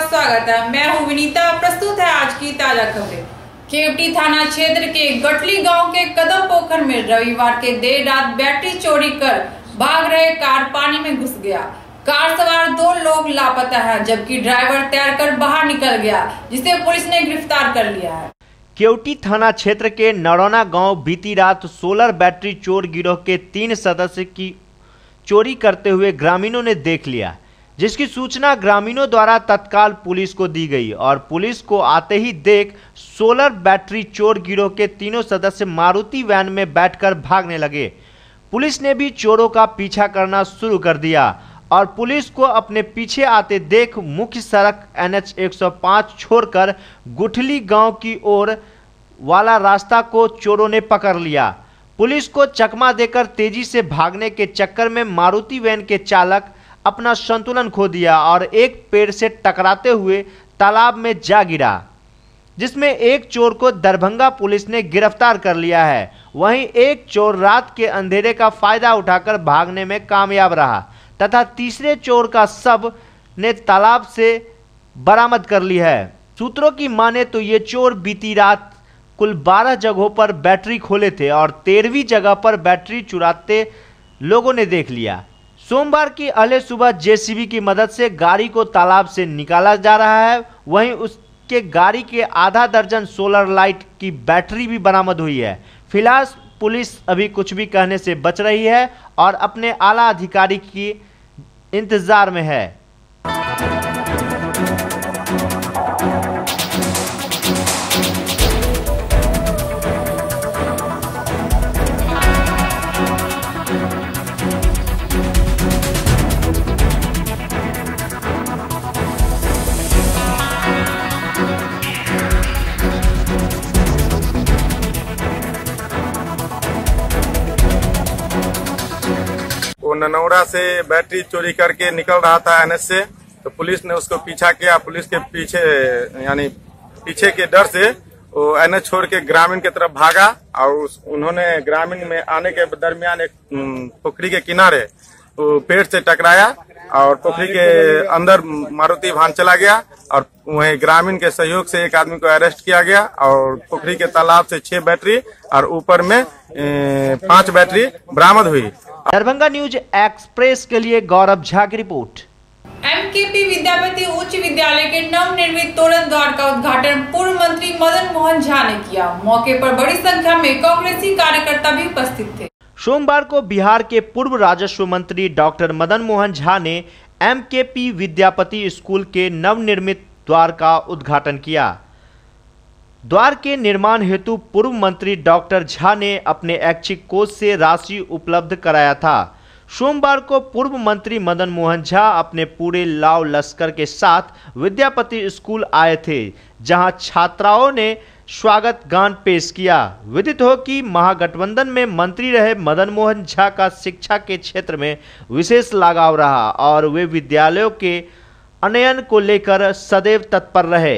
स्वागत है। मैं हूं विनीता। प्रस्तुत है आज की ताजा खबरें। केवटी थाना क्षेत्र के गटली गांव के कदम पोखर में रविवार के देर रात बैटरी चोरी कर भाग रहे कार पानी में घुस गया। कार सवार 2 लोग लापता है, जबकि ड्राइवर तैरकर बाहर निकल गया, जिसे पुलिस ने गिरफ्तार कर लिया है। केवटी थाना क्षेत्र के नरौना गांव बीती रात सोलर बैटरी चोर गिरोह के 3 सदस्य की चोरी करते हुए ग्रामीणों ने देख लिया, जिसकी सूचना ग्रामीणों द्वारा तत्काल पुलिस को दी गई और पुलिस को आते ही देख सोलर बैटरी चोर गिरोह के तीनों सदस्य मारुति वैन में बैठकर भागने लगे। पुलिस ने भी चोरों का पीछा करना शुरू कर दिया और पुलिस को अपने पीछे आते देख मुख्य सड़क NH 105 छोड़कर गुठली गांव की ओर वाला रास्ता को चोरों ने पकड़ लिया। पुलिस को चकमा देकर तेजी से भागने के चक्कर में मारुति वैन के चालक अपना संतुलन खो दिया और एक पेड़ से टकराते हुए तालाब में जा गिरा, जिसमें एक चोर को दरभंगा पुलिस ने गिरफ्तार कर लिया है। वहीं एक चोर रात के अंधेरे का फायदा उठाकर भागने में कामयाब रहा तथा तीसरे चोर का शव ने तालाब से बरामद कर ली है। सूत्रों की माने तो ये चोर बीती रात कुल 12 जगहों पर बैटरी खोले थे और 13वीं जगह पर बैटरी चुराते लोगों ने देख लिया। सोमवार की अहले सुबह JCB की मदद से गाड़ी को तालाब से निकाला जा रहा है। वहीं उसके गाड़ी के आधा दर्जन सोलर लाइट की बैटरी भी बरामद हुई है। फिलहाल पुलिस अभी कुछ भी कहने से बच रही है और अपने आला अधिकारी की इंतजार में है। वो ननौरा से बैटरी चोरी करके निकल रहा था NH से, तो पुलिस ने उसको पीछा किया। पुलिस के पीछे यानी पीछे के डर से वो NH छोड़ के ग्रामीण की तरफ भागा और उन्होंने ग्रामीण में आने के दरमियान एक पोखरी के किनारे वो पेड़ से टकराया और पोखरी के अंदर मारुति वाहन चला गया और वहीं ग्रामीण के सहयोग से एक आदमी को अरेस्ट किया गया और पोखरी के तालाब से 6 बैटरी और ऊपर में 5 बैटरी बरामद हुई। दरभंगा न्यूज एक्सप्रेस के लिए गौरव झा की रिपोर्ट। MKP विद्यापति उच्च विद्यालय के नवनिर्मित तोरण द्वार का उद्घाटन पूर्व मंत्री मदन मोहन झा ने किया। मौके पर बड़ी संख्या में कांग्रेसी कार्यकर्ता भी उपस्थित थे। सोमवार को बिहार के पूर्व राजस्व मंत्री डॉक्टर मदन मोहन झा ने MKP विद्यापति स्कूल के नवनिर्मित द्वार का उद्घाटन किया। द्वार के निर्माण हेतु पूर्व मंत्री डॉक्टर झा ने अपने ऐच्छिक कोष से राशि उपलब्ध कराया था। सोमवार को पूर्व मंत्री मदन मोहन झा अपने पूरे लाव लश्कर के साथ विद्यापति स्कूल आए थे, जहां छात्राओं ने स्वागत गान पेश किया। विदित हो कि महागठबंधन में मंत्री रहे मदन मोहन झा का शिक्षा के क्षेत्र में विशेष लगाव रहा और वे विद्यालयों के उन्नयन को लेकर सदैव तत्पर रहे।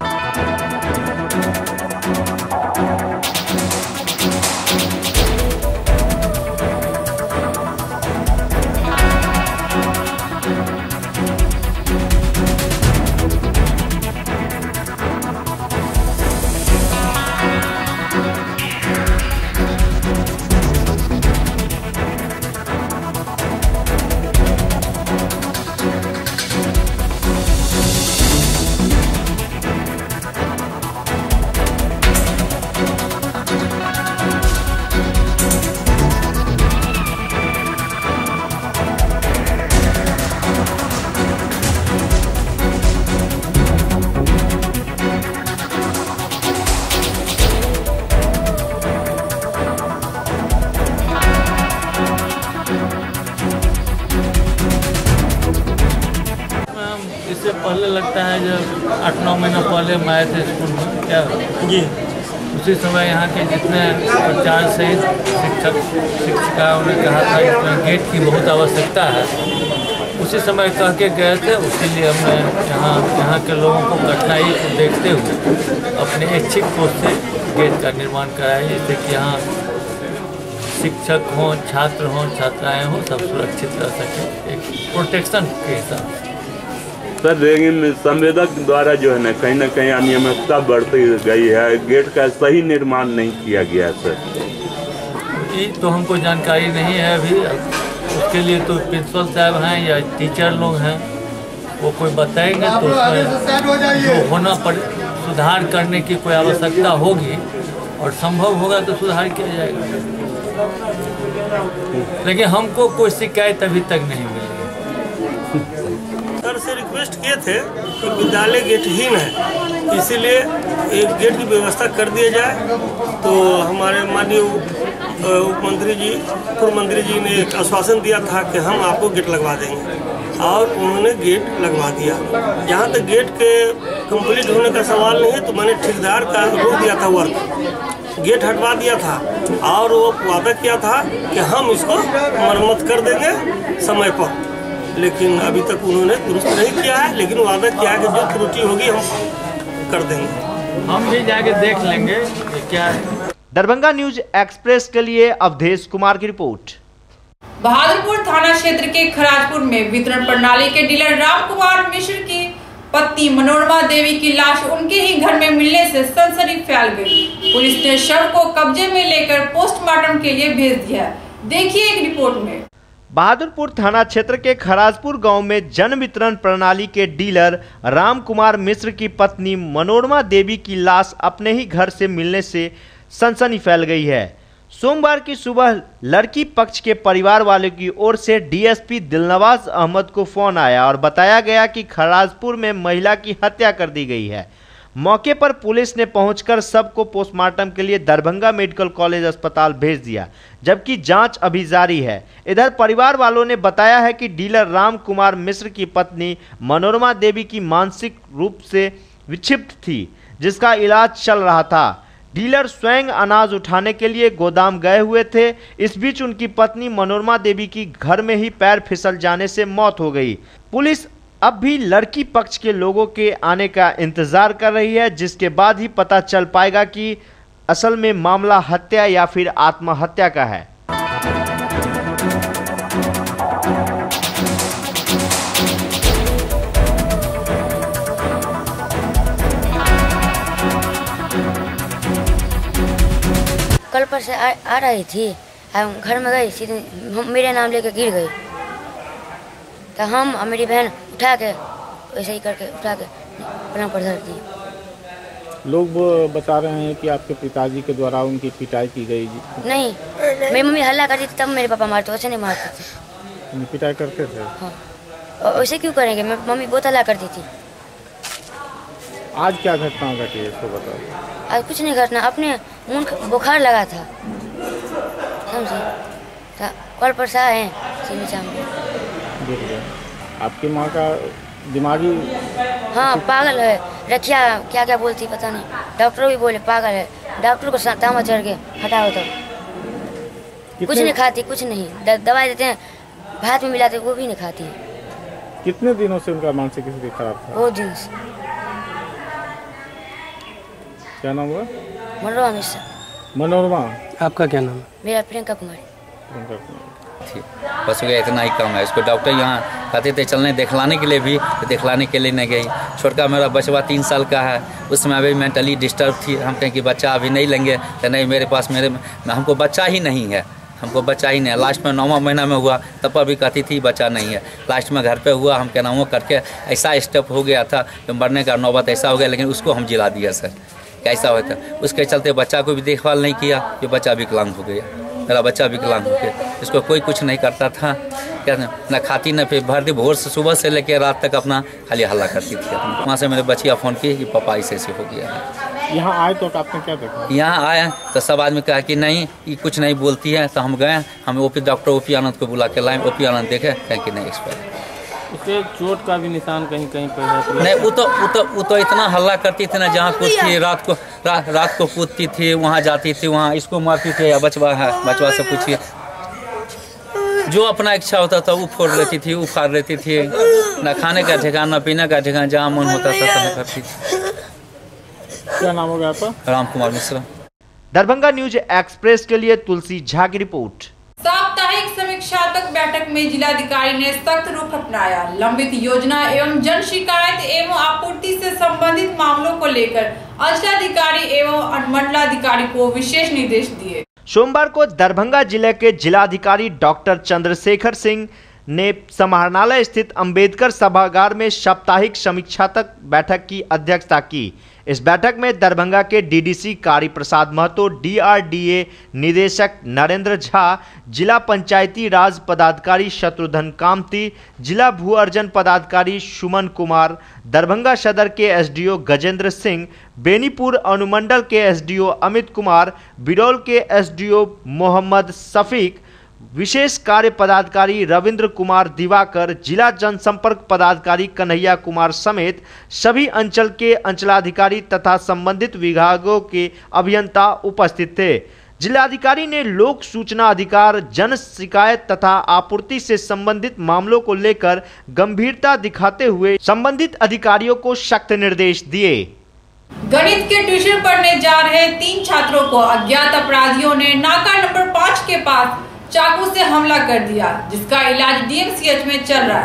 इससे पहले लगता है जब 8-9 महीना पहले हम आए थे स्कूल में, क्या जी उसी समय यहाँ के जितने प्रचार सहित शिक्षक शिक्षिकाओं ने कहा था इसमें गेट की बहुत आवश्यकता है, उसी समय कह के गए थे। इसीलिए हमने यहाँ के लोगों को कठिनाई को देखते हुए अपने ऐच्छिक कोष से गेट का निर्माण कराया, जिससे कि यहाँ शिक्षक हों, छात्र हों, छात्राएँ हों, सब सुरक्षित रह सकें, एक प्रोटेक्शन के हिसाब से। सर लेकिन संवेदक द्वारा जो है ना कहीं अनियमितता बढ़ती गई है, गेट का सही निर्माण नहीं किया गया है सर। ये तो हमको जानकारी नहीं है अभी, उसके लिए तो प्रिंसिपल साहब हैं या टीचर लोग हैं, वो कोई बताएंगे तो उसमें जो होना सुधार करने की कोई आवश्यकता होगी और संभव होगा तो सुधार किया जाएगा, लेकिन हमको कोई शिकायत अभी तक नहीं मिली। सर से रिक्वेस्ट किए थे कि विद्यालय गेटहीन है, इसीलिए एक गेट की व्यवस्था कर दिया जाए। तो हमारे माननीय उप मंत्री जी, पूर्व मंत्री जी ने एक आश्वासन दिया था कि हम आपको गेट लगवा देंगे, और उन्होंने गेट लगवा दिया। जहाँ तक गेट के कंप्लीट होने का सवाल नहीं है, तो मैंने ठेकेदार का रोक दिया था वर्क, गेट हटवा दिया था, और वो वादा किया था कि हम इसको मरम्मत कर देंगे समय पर, लेकिन अभी तक उन्होंने दुरुस्त नहीं किया है। लेकिन वादा किया है कि जो त्रुटि होगी हम कर देंगे। हम भी जाके देख लेंगे कि क्या है। दरभंगा न्यूज एक्सप्रेस के लिए अवधेश कुमार की रिपोर्ट। बहादुरपुर थाना क्षेत्र के खराजपुर में वितरण प्रणाली के डीलर राम कुमार मिश्र की पत्नी मनोरमा देवी की लाश उनके ही घर में मिलने से सनसनी फैल गई। पुलिस ने शव को कब्जे में लेकर पोस्टमार्टम के लिए भेज दिया। देखिए एक रिपोर्ट में। बहादुरपुर थाना क्षेत्र के खराजपुर गांव में जन वितरण प्रणाली के डीलर राम कुमार मिश्र की पत्नी मनोरमा देवी की लाश अपने ही घर से मिलने से सनसनी फैल गई है। सोमवार की सुबह लड़की पक्ष के परिवार वालों की ओर से डीएसपी दिलनवाज अहमद को फोन आया और बताया गया कि खराजपुर में महिला की हत्या कर दी गई है। मौके पर पुलिस ने पहुंचकर सबको पोस्टमार्टम के लिए दरभंगा मेडिकल कॉलेज अस्पताल भेज दिया, जबकि जांच अभी जारी है। इधर परिवार वालों ने बताया है कि डीलर राम कुमार मिश्र की पत्नी मनोरमा देवी की मानसिक रूप से विक्षिप्त थी, जिसका इलाज चल रहा था। डीलर स्वयं अनाज उठाने के लिए गोदाम गए हुए थे। इस बीच उनकी पत्नी मनोरमा देवी की घर में ही पैर फिसल जाने से मौत हो गई। पुलिस अब भी लड़की पक्ष के लोगों के आने का इंतजार कर रही है, जिसके बाद ही पता चल पाएगा कि असल में मामला हत्या या फिर आत्महत्या का है। कल पर से आ रही थी, घर में गई, सीधे मेरे नाम लेके गिर गई। तो हम और मेरी बहन उठा के ऐसे ही करके उठा के पलंग पर धर दी। लोग वो बता रहे हैं कि आपके पिताजी के द्वारा उनकी पिटाई की गई। नहीं, मेरी मम्मी हल्ला करती थी तब मेरे पापा मारते, वैसे नहीं मारते थे। पिटाई करते थे? हाँ। और वैसे क्यों करेंगे, मेरी मम्मी बहुत हल्ला करती थी। आज क्या घटना घटी है इसको बताओ। आज कुछ नहीं घटना, अपने मुंह बुखार लगा था, समझे, कल पर से आए सीने सामने। आपकी माँ का दिमागी? हाँ, पागल है, रखिया क्या क्या बोलती पता नहीं। डॉक्टर भी बोले पागल है, डॉक्टर को तामा चढ़ के हटाओ। तो कुछ नहीं खाती, कुछ नहीं, दवाई देते हैं, भात में मिलाते वो भी नहीं खाती। कितने दिनों से उनका मानसिक स्थिति खराब था? बहुत दिन से। क्या नाम हुआ? मनोरमा मिश्रा। मनोरमा? आपका क्या नाम है? मेरा प्रियंका कुमारी। बस हो गया, इतना ही कम है। इसको डॉक्टर यहाँ कहते थे चलने दिखलाने के लिए भी, दिखलाने के लिए नहीं गई। छोटका मेरा बचवा 3 साल का है, उसमें अभी मेंटली डिस्टर्ब थी। हम कहें कि बच्चा अभी नहीं लेंगे, तो नहीं, मेरे पास हमको बच्चा ही नहीं है, हमको बच्चा ही नहीं है। लास्ट में 9वां महीना में हुआ, तब पर भी कहती थी बच्चा नहीं है। लास्ट में घर पे हुआ, हम कहना करके ऐसा स्टेप हो गया था कि मरने का नौबत ऐसा हो गया, लेकिन उसको हम जिला दिया सर। कैसा होता, उसके चलते बच्चा को भी देखभाल नहीं किया, ये बच्चा विकलांग हो गया। मेरा बच्चा विकलांग हो गया, इसको कोई कुछ नहीं करता था, क्या न खाती न फिर भर दी, भोर से सुबह से लेकर रात तक अपना खाली हल्ला करती थी। वहाँ से मेरे बच्चिया फ़ोन की कि पापा ऐसे हो गया है। यहाँ आए तो आपने क्या देखा? यहाँ आए तो सब आदमी कहा कि नहीं, ये कुछ नहीं बोलती है। तो हम गए, हम डॉक्टर ओपी आनंद को बुला के लाए। ओपी आनंद देखे, कहें कि नहीं एक्सपायर। उसके चोट का भी निशान कहीं कहीं पर है? नहीं, वो तो इतना हल्ला करती थी ना, जहाँ कूदती रात को कूदती थी, वहाँ जाती थी, वहाँ इसको मारती थी। या बचवा है, बचवा से पूछिए, जो अपना इच्छा होता था वो फोड़ लेती थी, उखाड़ लेती थी। न खाने का ठिकाना, न पीने का ठिकाना, जहाँ मन होता था तहाँ करती थी। क्या नाम होगा आपका? राम कुमार मिश्रा। दरभंगा न्यूज एक्सप्रेस के लिए तुलसी झा की रिपोर्ट। साप्ताहिक समीक्षा समीक्षात्मक बैठक में जिलाधिकारी ने सख्त रुख अपनाया। लंबित योजना एवं जन शिकायत एवं आपूर्ति से संबंधित मामलों को लेकर अंचलाधिकारी एवं अनुमंडलाधिकारी को विशेष निर्देश दिए। सोमवार को दरभंगा जिले के जिलाधिकारी डॉक्टर चंद्रशेखर सिंह ने समाहरणालय स्थित अंबेडकर सभागार में साप्ताहिक समीक्षात्मक बैठक की अध्यक्षता की। इस बैठक में दरभंगा के डीडीसी कारी प्रसाद महतो, डीआरडीए निदेशक नरेंद्र झा, जिला पंचायती राज पदाधिकारी शत्रुघ्न कामती, जिला भू अर्जन पदाधिकारी सुमन कुमार, दरभंगा सदर के एसडीओ गजेंद्र सिंह, बेनीपुर अनुमंडल के एसडीओ अमित कुमार, बिरौल के एसडीओ मोहम्मद शफीक, विशेष कार्य पदाधिकारी रविंद्र कुमार दिवाकर, जिला जनसंपर्क पदाधिकारी कन्हैया कुमार समेत सभी अंचल के अंचलाधिकारी तथा संबंधित विभागों के अभियंता उपस्थित थे। जिलाधिकारी ने लोक सूचना अधिकार, जन शिकायत तथा आपूर्ति से संबंधित मामलों को लेकर गंभीरता दिखाते हुए संबंधित अधिकारियों को सख्त निर्देश दिए। गणित के ट्यूशन पढ़ने जा रहे 3 छात्रों को अज्ञात अपराधियों ने नाका नंबर 5 के पास चाकू से हमला कर दिया, जिसका इलाज डीएमसीएच में चल रहा है।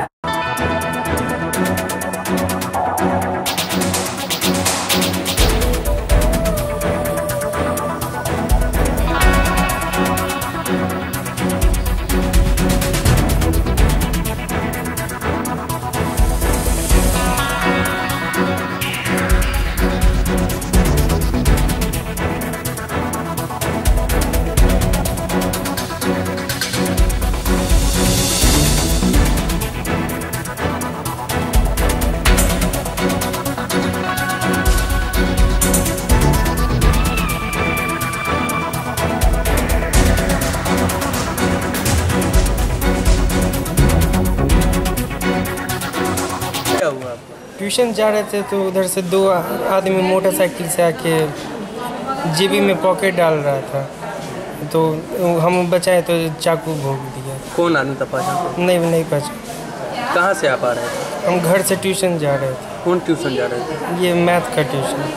ट्यूशन जा रहे थे तो उधर से 2 आदमी मोटरसाइकिल से आके जेबी में पॉकेट डाल रहा था, तो हम बचाए तो चाकू भोग दिया। कौन आदमी था पहचान? नहीं पहचान। कहाँ से आप आ रहे थे? हम घर से ट्यूशन जा रहे थे। कौन ट्यूशन जा रहे थे? ये मैथ का ट्यूशन।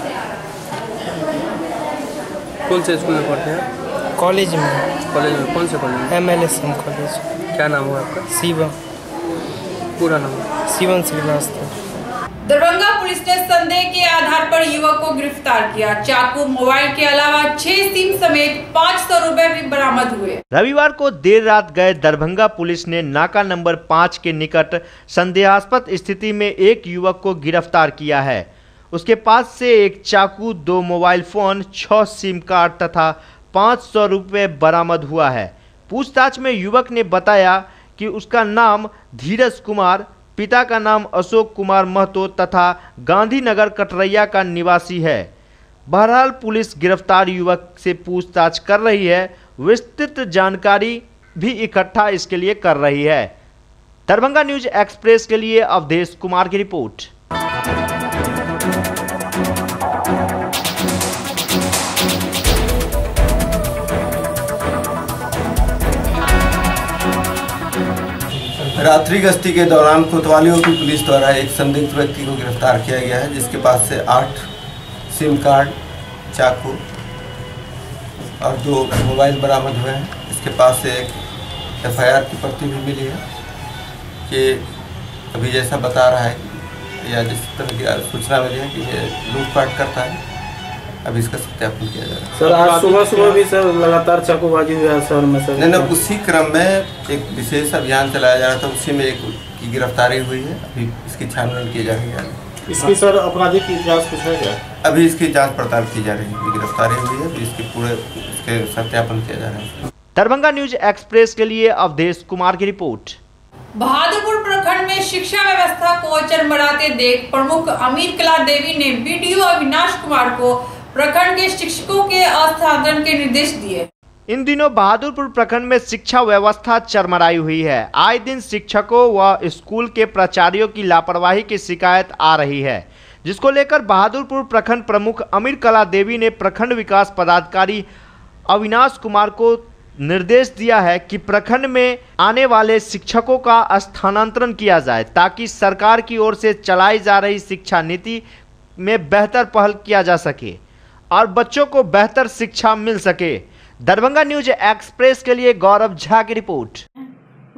कौन से स्कूल में पढ़ते हैं? कॉलेज में। कॉलेज में कौन से कॉलेज? MLSM college. क्या नाम हुआ आपका? शिवम। पूरा नाम? शिवम श्रीवास्तव। दरभंगा पुलिस ने संदेह के आधार पर युवक को गिरफ्तार किया। चाकू, मोबाइल के अलावा 6 सिम समेत 500 रुपए भी बरामद हुए। रविवार को देर रात गए दरभंगा पुलिस ने नाका नंबर 5 के निकट संदेहास्पद स्थिति में एक युवक को गिरफ्तार किया है। उसके पास से एक चाकू, 2 मोबाइल फोन, 6 सिम कार्ड तथा 500 रुपए बरामद हुआ है। पूछताछ में युवक ने बताया कि उसका नाम धीरज कुमार, पिता का नाम अशोक कुमार महतो तथा गांधीनगर कटरैया का निवासी है। बहरहाल पुलिस गिरफ्तार युवक से पूछताछ कर रही है, विस्तृत जानकारी भी इकट्ठा इसके लिए कर रही है। दरभंगा न्यूज एक्सप्रेस के लिए अवधेश कुमार की रिपोर्ट। रात्रि गश्ती के दौरान कोतवालियों की पुलिस द्वारा एक संदिग्ध व्यक्ति को गिरफ्तार किया गया है, जिसके पास से 8 सिम कार्ड, चाकू और 2 मोबाइल बरामद हुए हैं। इसके पास से एक FIR की प्रति भी मिली है कि अभी जैसा बता रहा है या जिस तरह की सूचना मिली है कि ये लूटपाट करता है। अभी इसका सत्यापन किया जा रहा है। सर आज सुबह भी सर लगातार चाकूबाजी हुई है शहर में सर। नहीं, उसी क्रम में एक विशेष अभियान चलाया जा रहा था, उसी में एक की गिरफ्तारी हुई है। अभी इसकी छानबीन की जा रही है। इसकी सर आपराधिक की जांच कुछ है क्या? अभी इसकी जांच पड़ताल की जा रही है। गिरफ्तारी हुई है, इसकी पूरे इसके सत्यापन किया जा रहा है। दरभंगा न्यूज एक्सप्रेस के लिए अवधेश कुमार की रिपोर्ट। बहादुरपुर प्रखंड में शिक्षा व्यवस्था को चरमराते देख प्रमुख अमीर कला देवी ने BDO अविनाश कुमार को प्रखंड के शिक्षकों के स्थानांतरण के निर्देश दिए। इन दिनों बहादुरपुर प्रखंड में शिक्षा व्यवस्था चरमराई हुई है। आए दिन शिक्षकों व स्कूल के प्राचार्यों की लापरवाही की शिकायत आ रही है, जिसको लेकर बहादुरपुर प्रखंड प्रमुख अमीर कला देवी ने प्रखंड विकास पदाधिकारी अविनाश कुमार को निर्देश दिया है कि प्रखंड में आने वाले शिक्षकों का स्थानांतरण किया जाए, ताकि सरकार की ओर से चलाई जा रही शिक्षा नीति में बेहतर पहल किया जा सके और बच्चों को बेहतर शिक्षा मिल सके। दरभंगा न्यूज एक्सप्रेस के लिए गौरव झा की रिपोर्ट।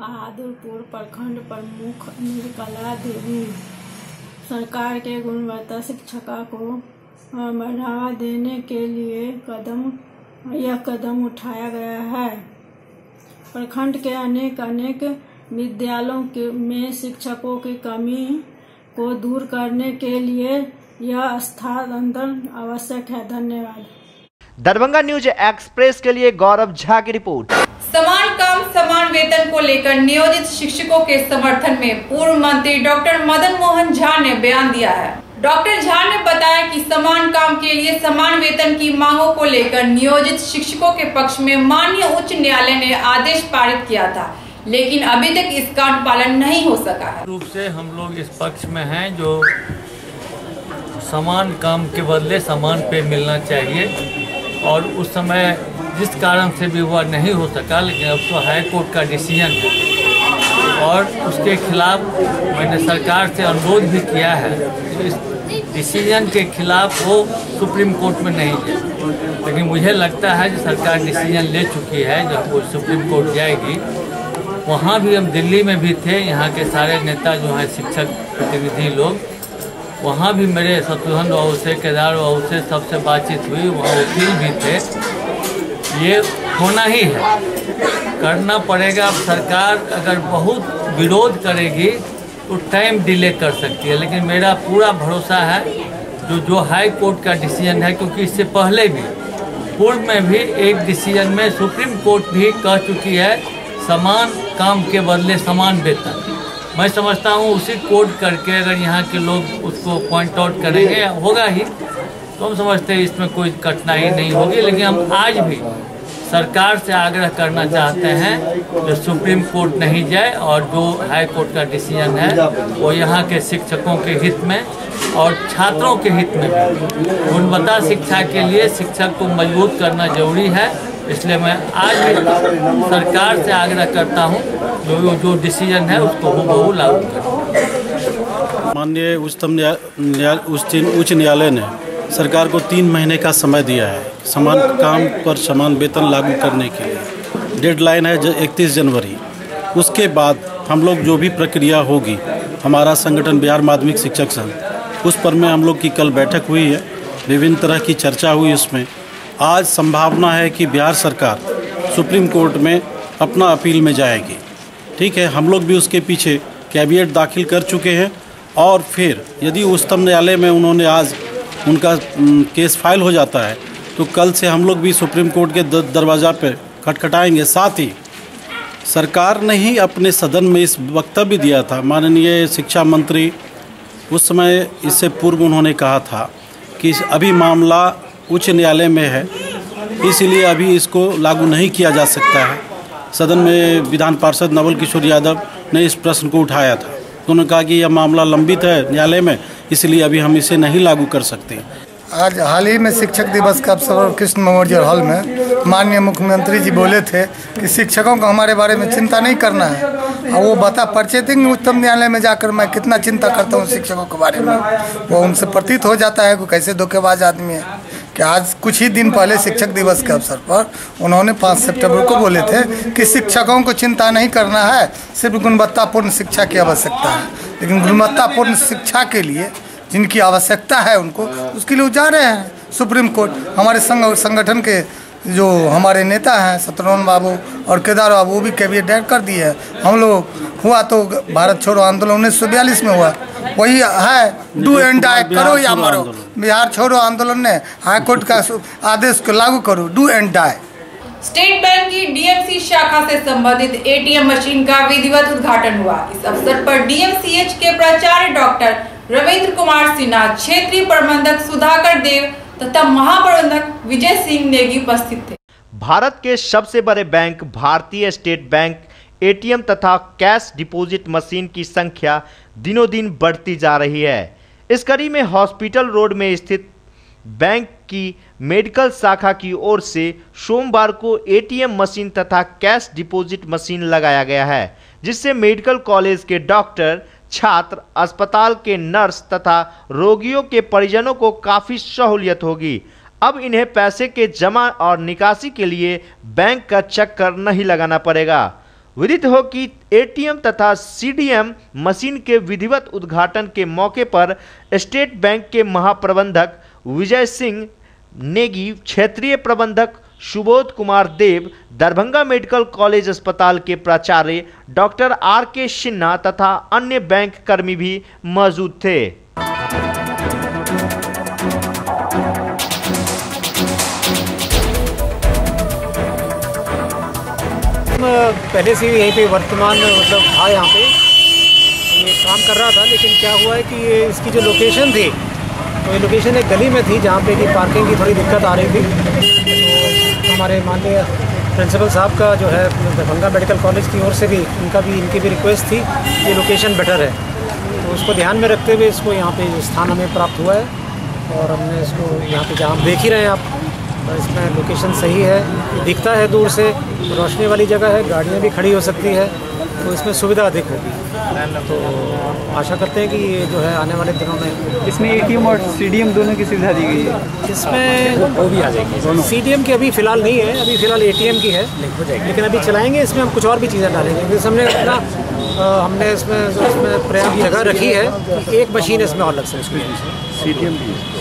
बहादुरपुर प्रखंड प्रमुख निर्मला देवी। सरकार के गुणवत्ता शिक्षा को बढ़ावा देने के लिए यह कदम उठाया गया है। प्रखंड के अनेक विद्यालयों में शिक्षकों की कमी को दूर करने के लिए यह स्थानांतरण आवश्यक है। धन्यवाद। दरभंगा न्यूज एक्सप्रेस के लिए गौरव झा की रिपोर्ट। समान काम समान वेतन को लेकर नियोजित शिक्षकों के समर्थन में पूर्व मंत्री डॉक्टर मदन मोहन झा ने बयान दिया है। डॉक्टर झा ने बताया कि समान काम के लिए समान वेतन की मांगों को लेकर नियोजित शिक्षकों के पक्ष में माननीय उच्च न्यायालय ने आदेश पारित किया था, लेकिन अभी तक इसका पालन नहीं हो सका है। रूप से हम लोग इस पक्ष में हैं जो समान काम के बदले समान पे मिलना चाहिए, और उस समय जिस कारण से भी वह नहीं हो सका, लेकिन अब तो हाई कोर्ट का डिसीजन है और उसके खिलाफ मैंने सरकार से अनुरोध भी किया है। तो इस डिसीजन के खिलाफ वो सुप्रीम कोर्ट में नहीं जाए, लेकिन मुझे लगता है कि सरकार डिसीजन ले चुकी है। जब वो सुप्रीम कोर्ट जाएगी, वहाँ भी हम दिल्ली में भी थे, यहाँ के सारे नेता जो हैं शिक्षक प्रतिनिधि लोग, वहाँ भी मेरे शत्रुघ्न बाबू से, केदार बाबू से सबसे बातचीत हुई, वहाँ वकील भी थे। ये होना ही है, करना पड़ेगा। अब सरकार अगर बहुत विरोध करेगी तो टाइम डिले कर सकती है, लेकिन मेरा पूरा भरोसा है जो हाई कोर्ट का डिसीजन है, क्योंकि इससे पहले भी पूर्व में भी एक डिसीजन में सुप्रीम कोर्ट भी कह चुकी है समान काम के बदले समान वेतन। मैं समझता हूँ उसी कोर्ट करके अगर यहाँ के लोग उसको पॉइंट आउट करेंगे, होगा ही, तो हम समझते हैं इसमें कोई कठिनाई नहीं होगी। लेकिन हम आज भी सरकार से आग्रह करना चाहते हैं जो सुप्रीम कोर्ट नहीं जाए और जो हाई कोर्ट का डिसीजन है वो यहाँ के शिक्षकों के हित में और छात्रों के हित में भी। गुणवत्ता शिक्षा के लिए शिक्षक को मजबूत करना जरूरी है, इसलिए मैं आज भी सरकार से आग्रह करता हूँ जो डिसीजन है उसको हूबहू लागू करें। माननीय उच्च न्यायालय ने सरकार को 3 महीने का समय दिया है समान काम पर समान वेतन लागू करने के लिए। डेडलाइन है 31 जनवरी। उसके बाद हम लोग जो भी प्रक्रिया होगी, हमारा संगठन बिहार माध्यमिक शिक्षक संघ, उस पर में हम लोग की कल बैठक हुई है, विभिन्न तरह की चर्चा हुई। उसमें आज संभावना है कि बिहार सरकार सुप्रीम कोर्ट में अपना अपील में जाएगी। ठीक है, हम लोग भी उसके पीछे कैविएट दाखिल कर चुके हैं, और फिर यदि उच्चतम न्यायालय में उन्होंने आज उनका केस फाइल हो जाता है तो कल से हम लोग भी सुप्रीम कोर्ट के दरवाज़ा पे खटखटाएंगे। साथ ही सरकार ने ही अपने सदन में इस वक्तव्य दिया था, माननीय शिक्षा मंत्री उस समय इससे पूर्व उन्होंने कहा था कि अभी मामला उच्च न्यायालय में है, इसलिए अभी इसको लागू नहीं किया जा सकता है। सदन में विधान पार्षद नवल किशोर यादव ने इस प्रश्न को उठाया था, उन्होंने कहा कि यह मामला लंबित है न्यायालय में, इसलिए अभी हम इसे नहीं लागू कर सकते। आज हाल ही में शिक्षक दिवस का अवसर पर कृष्ण मेमोरियल हॉल में माननीय मुख्यमंत्री जी बोले थे कि शिक्षकों को हमारे बारे में चिंता नहीं करना है, और वो बता पर्चे देंगे उच्चतम न्यायालय में जाकर मैं कितना चिंता करता हूँ शिक्षकों के बारे में। वो उनसे प्रतीत हो जाता है कि कैसे धोखेबाज आदमी है। कि आज कुछ ही दिन पहले शिक्षक दिवस के अवसर पर उन्होंने 5 सितंबर को बोले थे कि शिक्षकों को चिंता नहीं करना है, सिर्फ गुणवत्तापूर्ण शिक्षा की आवश्यकता है। लेकिन गुणवत्तापूर्ण शिक्षा के लिए जिनकी आवश्यकता है उनको, उसके लिए जा रहे हैं सुप्रीम कोर्ट। हमारे संगठन के जो हमारे नेता हैं शत्रुघ्न बाबू और केदार बाबू, वो भी कैबिनेट डायर कर दिए है। हम लोग हुआ तो भारत छोड़ो आंदोलन 1942 में हुआ, वही है डू एंड डाई, करो या मरो। बिहार छोड़ो आंदोलन ने हाईकोर्ट का आदेश को लागू करो, do and die. State bank की डीएमसी शाखा से संबंधित एटीएम मशीन का विधिवत उद्घाटन हुआ। इस अवसर पर डीएमसीएच के प्राचार्य डॉक्टर रविंद्र कुमार सिन्हा, क्षेत्रीय प्रबंधक सुधाकर देव तथा महाप्रबंधक विजय सिंह नेगी उपस्थित थे। भारत के सबसे बड़े bank Bharatiya state bank ATM तथा कैश डिपॉजिट मशीन की संख्या दिनों दिन बढ़ती जा रही है। इस कड़ी में हॉस्पिटल रोड में स्थित बैंक की मेडिकल शाखा की ओर से सोमवार को एटीएम मशीन तथा कैश डिपॉजिट मशीन लगाया गया है, जिससे मेडिकल कॉलेज के डॉक्टर, छात्र, अस्पताल के नर्स तथा रोगियों के परिजनों को काफ़ी सहूलियत होगी। अब इन्हें पैसे के जमा और निकासी के लिए बैंक का चक्कर नहीं लगाना पड़ेगा। विदित हो कि एटीएम तथा सीडीएम मशीन के विधिवत उद्घाटन के मौके पर स्टेट बैंक के महाप्रबंधक विजय सिंह नेगी, क्षेत्रीय प्रबंधक सुबोध कुमार देव, दरभंगा मेडिकल कॉलेज अस्पताल के प्राचार्य डॉक्टर RK सिन्हा तथा अन्य बैंक कर्मी भी मौजूद थे। पहले से यहीं पे वर्तमान मतलब था, यहाँ पे ये काम कर रहा था, लेकिन क्या हुआ है कि ये इसकी जो लोकेशन थी, तो ये लोकेशन एक गली में थी जहाँ पे कि पार्किंग की थोड़ी दिक्कत आ रही थी। तो हमारे माननीय प्रिंसिपल साहब का जो है दरभंगा मेडिकल कॉलेज की ओर से भी इनकी भी रिक्वेस्ट थी ये लोकेशन बेटर है, तो उसको ध्यान में रखते हुए इसको यहाँ पे स्थान हमें प्राप्त हुआ है और हमने इसको यहाँ पे जहाँ देख ही रहे हैं आप, इसमें लोकेशन सही है, दिखता है दूर से, रोशनी वाली जगह है, गाड़ियाँ भी खड़ी हो सकती है, तो इसमें सुविधा अधिक होगी। तो आशा करते हैं कि ये जो है आने वाले दिनों में इसमें एटीएम और सीडीएम दोनों की सुविधा दी गई है। इसमें वो भी आ जाएगी। सीडीएम की अभी फ़िलहाल नहीं है, अभी फ़िलहाल एटीएम की है, लेकिन अभी चलाएँगे। इसमें हम कुछ और भी चीज़ें डालेंगे, जैसे हमने इसमें पर्याप्त जगह रखी है कि एक मशीन इसमें और लग सकती है। सीडीएम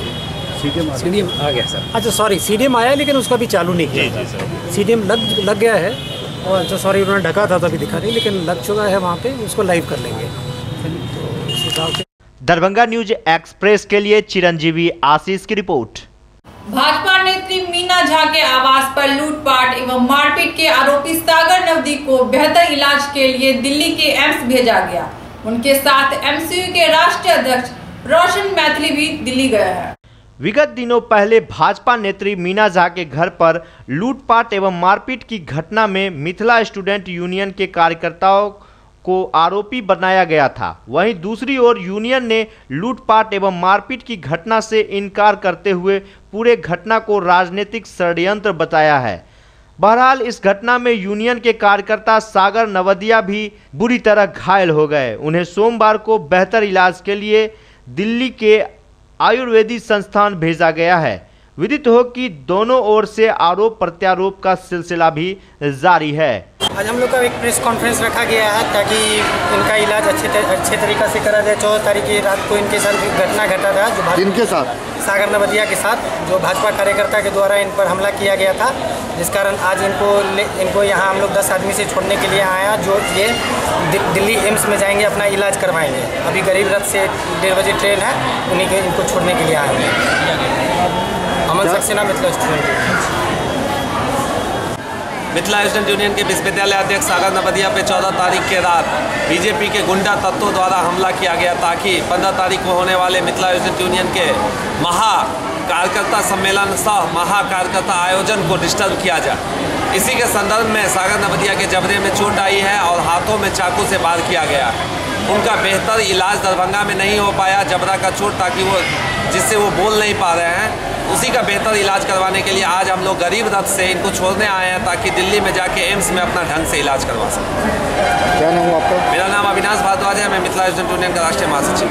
आ गया सर। अच्छा सॉरी, सीडीएम आया लेकिन उसका भी चालू नहीं किया। सीडीएम लग गया है और जो सॉरी उन्होंने ढका था तभी दिखा नहीं, लेकिन लग चुका है वहाँ पे, उसको लाइव कर लेंगे। तो इस हिसाब से दरभंगा न्यूज एक्सप्रेस के लिए चिरंजीवी आशीष की रिपोर्ट। भाजपा नेत्री मीना झा के आवास पर लूटपाट एवं मारपीट के आरोपी सागर नवदी को बेहतर इलाज के लिए दिल्ली के एम्स भेजा गया। उनके साथ एमसीयू के राष्ट्रीय अध्यक्ष रोशन मैथिली भी दिल्ली गए हैं। विगत दिनों पहले भाजपा नेत्री मीना झा के घर पर लूटपाट एवं मारपीट की घटना में मिथिला स्टूडेंट यूनियन के कार्यकर्ताओं को आरोपी बनाया गया था। वहीं दूसरी ओर यूनियन ने लूटपाट एवं मारपीट की घटना से इनकार करते हुए पूरे घटना को राजनीतिक षड्यंत्र बताया है। बहरहाल इस घटना में यूनियन के कार्यकर्ता सागर नवदिया भी बुरी तरह घायल हो गए। उन्हें सोमवार को बेहतर इलाज के लिए दिल्ली के आयुर्वेदिक संस्थान भेजा गया है। विदित हो कि दोनों ओर से आरोप प्रत्यारोप का सिलसिला भी जारी है। आज हम लोग का एक प्रेस कॉन्फ्रेंस रखा गया है ताकि इनका इलाज अच्छे तरीक़े से करा जाए। 14 तारीख की रात को इनके साथ घटना घटा था, जो इनके साथ सागर नवदिया के साथ, जो भाजपा कार्यकर्ता के द्वारा इन पर हमला किया गया था, जिस कारण आज इनको यहाँ हम लोग 10 आदमी से छोड़ने के लिए आया, जो ये दिल्ली एम्स में जाएंगे, अपना इलाज करवाएंगे। अभी गरीब रथ से 1:30 बजे ट्रेन है, उन्हीं के इनको छोड़ने के लिए आए हैं। Aman Saxena, Mithila student Mithila student union के विश्वविद्यालय अध्यक्ष सागर नवदिया पे 14 तारीख के रात बीजेपी के गुंडा तत्वों द्वारा हमला किया गया, ताकि 15 तारीख को होने वाले मिथिला स्टूडेंट यूनियन के महा कार्यकर्ता सम्मेलन सह महा कार्यकर्ता आयोजन को डिस्टर्ब किया जाए। इसी के संदर्भ में सागर नवदिया के जबड़े में चोट आई है और हाथों में चाकू से वार किया गया है। उनका बेहतर इलाज दरभंगा में नहीं हो पाया, जबड़ा का चोट ताकि जिससे वो बोल नहीं पा रहे हैं, उसी का बेहतर इलाज करवाने के लिए आज हम लोग गरीब रथ से इनको छोड़ने आए हैं, ताकि दिल्ली में जाके एम्स में अपना ढंग से इलाज करवा सकें। क्या नाम है आपका? मेरा नाम अविनाश भारद्वाज है, मैं मिथिला स्टूडेंट यूनियन का राष्ट्रीय महासचिव।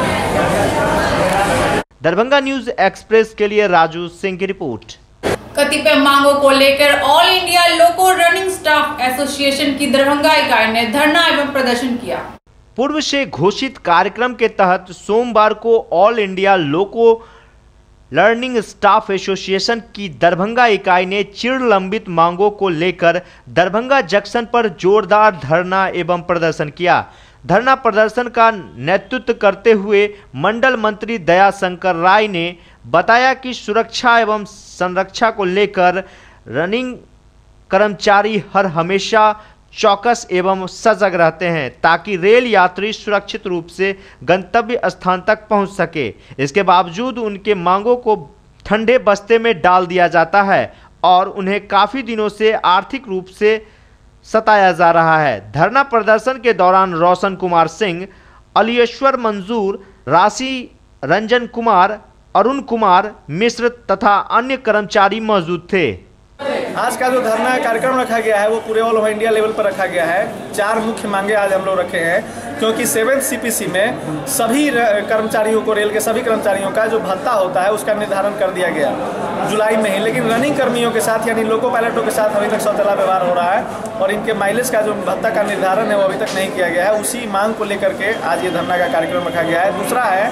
दरभंगा न्यूज एक्सप्रेस के लिए राजू सिंह की रिपोर्ट। कतिपय मांगों को लेकर all India loco running staff association की दरभंगा इकाई ने धरना एवं प्रदर्शन किया। पूर्व से घोषित कार्यक्रम के तहत सोमवार को all India loco learning staff association की दरभंगा इकाई ने चिरलंबित मांगों को लेकर दरभंगा जंक्शन पर जोरदार धरना एवं प्रदर्शन किया। धरना प्रदर्शन का नेतृत्व करते हुए मंडल मंत्री दयाशंकर राय ने बताया कि सुरक्षा एवं संरक्षा को लेकर रनिंग कर्मचारी हर हमेशा चौकस एवं सजग रहते हैं, ताकि रेल यात्री सुरक्षित रूप से गंतव्य स्थान तक पहुंच सके। इसके बावजूद उनके मांगों को ठंडे बस्ते में डाल दिया जाता है और उन्हें काफ़ी दिनों से आर्थिक रूप से सताया जा रहा है। धरना प्रदर्शन के दौरान रोशन कुमार सिंह, अलियेश्वर मंजूर, राशि रंजन कुमार, अरुण कुमार मिश्र तथा अन्य कर्मचारी मौजूद थे। आज का जो धरना कार्यक्रम रखा गया है वो पूरे ऑल ओवर इंडिया लेवल पर रखा गया है। 4 मुख्य मांगे आज हम लोग रखे हैं, क्योंकि 7th CPC में सभी कर्मचारियों को, रेल के सभी कर्मचारियों का जो भत्ता होता है उसका निर्धारण कर दिया गया जुलाई में ही, लेकिन रनिंग कर्मियों के साथ यानी लोको पायलटों के साथ अभी तक सौतेला व्यवहार हो रहा है और इनके माइलेज का जो भत्ता का निर्धारण है वो अभी तक नहीं किया गया है। उसी मांग को लेकर के आज ये धरना का कार्यक्रम रखा गया है। दूसरा है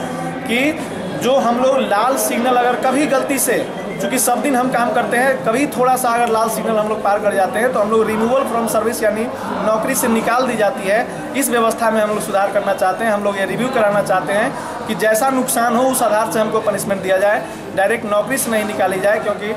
कि जो हम लोग लाल सिग्नल अगर कभी गलती से, चूँकि सब दिन हम काम करते हैं, कभी थोड़ा सा अगर लाल सिग्नल हम लोग पार कर जाते हैं तो हम लोग रिमूवल फ्रॉम सर्विस यानी नौकरी से निकाल दी जाती है। इस व्यवस्था में हम लोग सुधार करना चाहते हैं। हम लोग ये रिव्यू कराना चाहते हैं कि जैसा नुकसान हो उस आधार से हमको पनिशमेंट दिया जाए, डायरेक्ट नौकरी से नहीं निकाली जाए, क्योंकि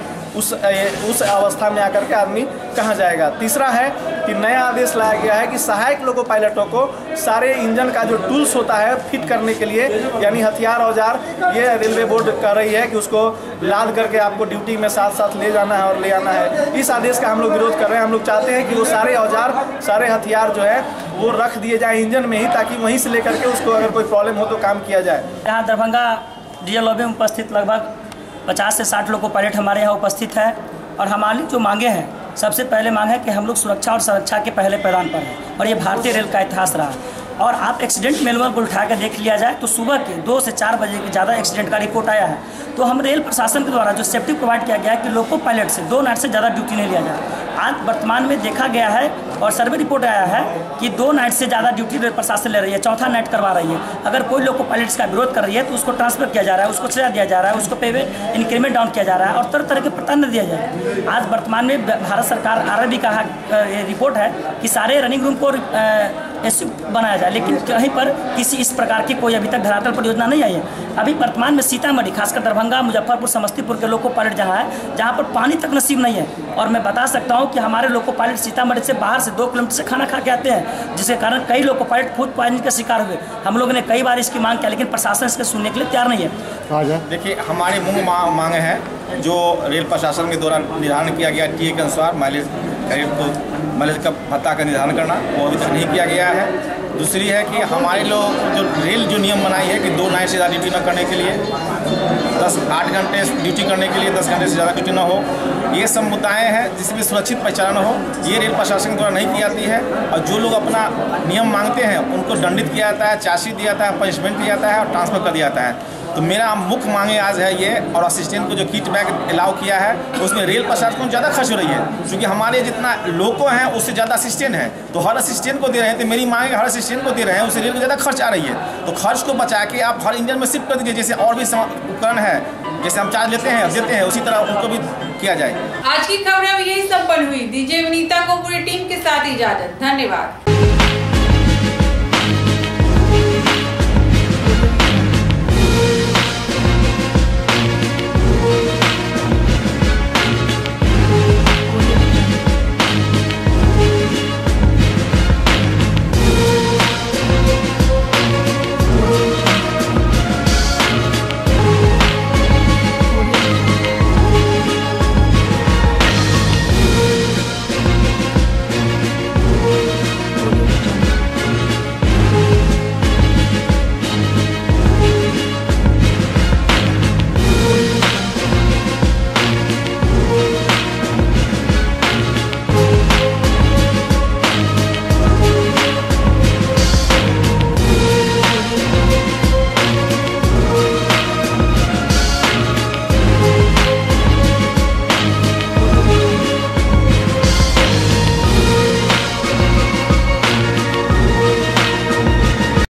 उस अवस्था में आकर के आदमी कहाँ जाएगा। तीसरा है कि नया आदेश लाया गया है कि सहायक लोको पायलटों को सारे इंजन का जो टूल्स होता है फिट करने के लिए, यानी हथियार औजार, ये रेलवे बोर्ड कर रही है कि उसको लाद करके आपको ड्यूटी में साथ साथ ले जाना है और ले आना है। इस आदेश का हम लोग विरोध कर रहे हैं। हम लोग चाहते हैं कि वो सारे औजार, सारे हथियार जो है वो रख दिए जाए इंजन में ही, ताकि वहीं से लेकर के उसको अगर कोई प्रॉब्लम हो तो काम किया जाए। यहाँ दरभंगा डीएल लॉबी में उपस्थित लगभग 50 से 60 लोको पायलट हमारे यहाँ उपस्थित है और हमारी जो मांगे हैं, सबसे पहले मांग है कि हम लोग सुरक्षा और संरक्षा के पहले पैदान पर हैं और ये भारतीय रेल का इतिहास रहा है। और आप एक्सीडेंट मैनुअल को उठा कर देख लिया जाए तो सुबह के 2 से 4 बजे के ज़्यादा एक्सीडेंट का रिपोर्ट आया है। तो हम रेल प्रशासन के द्वारा जो सेफ्टी प्रोवाइड किया गया है कि लोको पायलट से 2 नाइट से ज़्यादा ड्यूटी नहीं लिया जाए। आज वर्तमान में देखा गया है और सर्वे रिपोर्ट आया है कि 2 नाइट से ज़्यादा ड्यूटी रेल प्रशासन ले रही है, 4था नाइट करवा रही है। अगर कोई लोको पायलट्स का विरोध कर रही है तो उसको ट्रांसफर किया जा रहा है, उसको सजा दिया जा रहा है, उसको पे इंक्रीमेंट डाउन किया जा रहा है और तरह तरह के प्रताड़ना दिया जाए। आज वर्तमान में भारत सरकार RRB का रिपोर्ट है कि सारे रनिंग रूम को ऐसे बनाया जाए, लेकिन कहीं पर किसी इस प्रकार की कोई अभी तक धरातल पर योजना नहीं आई है। अभी वर्तमान में सीतामढ़ी, खासकर दरभंगा, मुजफ्फरपुर, समस्तीपुर के लोको पायलट जहाँ है, जहाँ पर पानी तक नसीब नहीं है। और मैं बता सकता हूँ कि हमारे लोको पायलट सीतामढ़ी से बाहर से 2 किलोमीटर से खाना खा के आते हैं, जिसके कारण कई लोको पायलट फूड पॉइजनिंग का शिकार हुए। हम लोगों ने कई बार इसकी मांग किया, लेकिन प्रशासन इसके सुनने के लिए तैयार नहीं है। देखिए, हमारी मांगे हैं जो रेल प्रशासन के द्वारा निर्धारण किया गया टीए के अनुसार माइलेज का भत्ता का निर्धारण करना, वो अभी तक नहीं किया गया है। दूसरी है कि हमारे लोग जो रेल जो नियम बनाई है कि 2 नाइट से ज़्यादा ड्यूटी न करने के लिए, 8 घंटे ड्यूटी करने के लिए 10 घंटे से ज़्यादा ड्यूटी न हो, ये सब मुद्दाएँ हैं जिसमें सुरक्षित पहचान हो, ये रेल प्रशासन द्वारा नहीं की जाती है। और जो लोग अपना नियम मांगते हैं उनको दंडित किया जाता है, चार्जशीट दिया जाता है, पनिशमेंट दिया जाता है और ट्रांसफर कर दिया जाता है। तो मेरा मुख्य मांगे आज है ये, और असिस्टेंट को जो किट बैग अलाउ किया है उसमें रेल प्रशासन को ज़्यादा खर्च हो रही है, क्योंकि हमारे जितना लोको हैं उससे ज़्यादा असिस्टेंट है, तो हर असिस्टेंट को दे रहे हैं। तो मेरी मांग हर असिस्टेंट को दे रहे हैं, उससे रेल को ज़्यादा खर्च आ रही है। तो खर्च को बचा के आप हर इंजन में शिफ्ट कर दीजिए, जैसे और भी उपकरण है, जैसे हम चार्ज लेते हैं देते हैं, उसी तरह उनको भी किया जाए। आज की खबरें यही संपन्न हुई। दीजिए विनीता को पूरी टीम के साथ इजाजत। धन्यवाद।